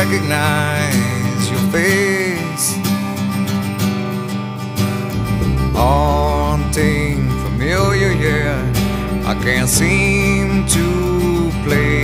recognize your face. Haunting, familiar, yeah, I can't seem to place.